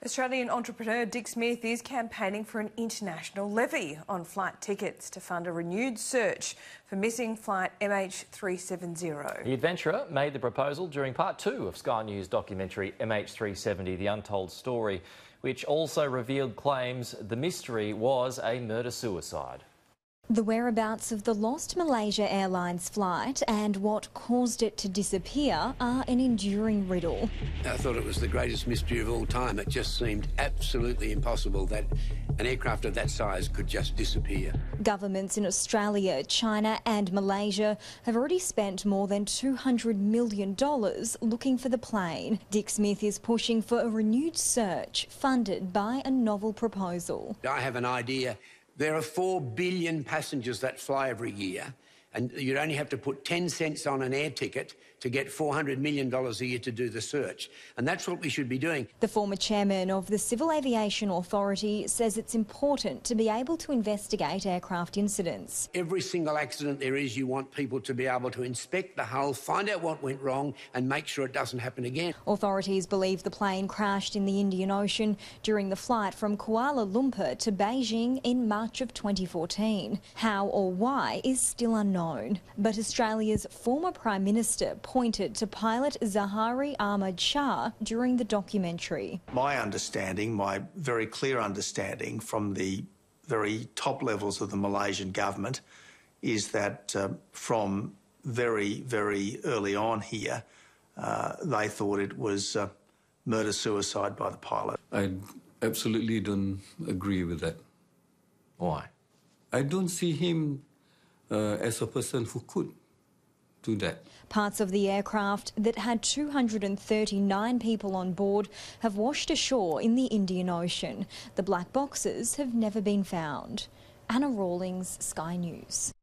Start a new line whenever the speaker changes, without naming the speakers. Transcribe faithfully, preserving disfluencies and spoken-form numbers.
Australian entrepreneur Dick Smith is campaigning for an international levy on flight tickets to fund a renewed search for missing flight M H three seventy.
The adventurer made the proposal during part two of Sky News documentary M H three seventy, The Untold Story, which also revealed claims the mystery was a murder-suicide.
The whereabouts of the lost Malaysia Airlines flight and what caused it to disappear are an enduring riddle.
I thought it was the greatest mystery of all time. It just seemed absolutely impossible that an aircraft of that size could just disappear.
Governments in Australia, China and Malaysia have already spent more than two hundred million dollars looking for the plane. Dick Smith is pushing for a renewed search funded by a novel proposal.
I have an idea. There are four billion passengers that fly every year, and you'd only have to put ten cents on an air ticket to get four hundred million dollars a year to do the search. And that's what we should be doing.
The former chairman of the Civil Aviation Authority says it's important to be able to investigate aircraft incidents.
Every single accident there is, you want people to be able to inspect the hull, find out what went wrong and make sure it doesn't happen again.
Authorities believe the plane crashed in the Indian Ocean during the flight from Kuala Lumpur to Beijing in March of twenty fourteen. How or why is still unknown. But Australia's former Prime Minister pointed to pilot Zahari Ahmad Shah during the documentary.
My understanding, my very clear understanding from the very top levels of the Malaysian government is that uh, from very, very early on here, uh, they thought it was uh, murder-suicide by the pilot.
I absolutely don't agree with that.
Why?
I don't see him uh, as a person who could do that.
Parts of the aircraft that had two hundred thirty-nine people on board have washed ashore in the Indian Ocean. The black boxes have never been found. Anna Rawlings, Sky News.